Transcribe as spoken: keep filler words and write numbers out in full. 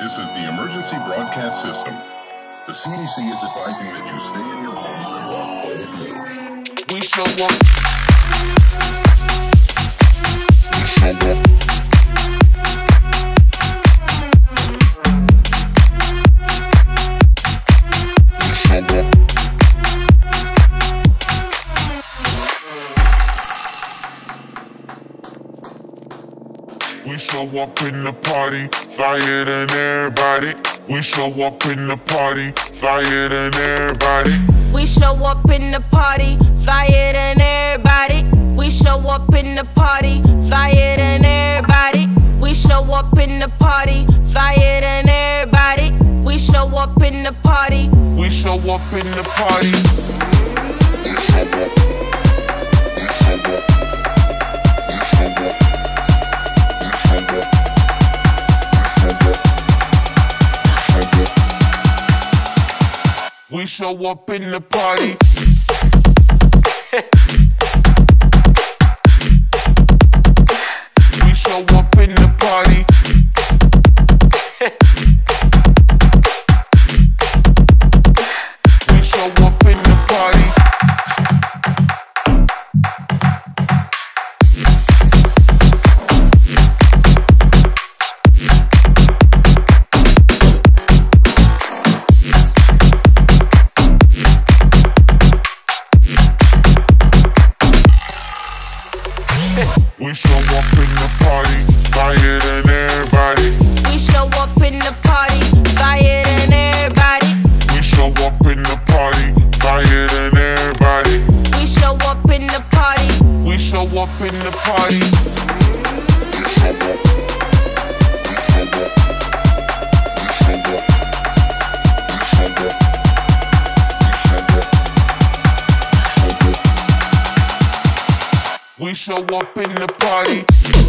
This is the emergency broadcast system. The C D C is advising that you stay in your home. We show up. We show up in the party, flyer than everybody. We show up in the party, flyer than everybody. We show up in the party, flyer than everybody. We show up in the party, flyer than everybody. We show up in the party, flyer than everybody. We show up in the party. We show up in the party. We show up in the party. We show up in the party. We show up in the party. We show up in the party, flyer than everybody. We show up in the party, flyer than everybody. We show up in the party, flyer than everybody. We show up in the party. We show up in the party. We show up in the party.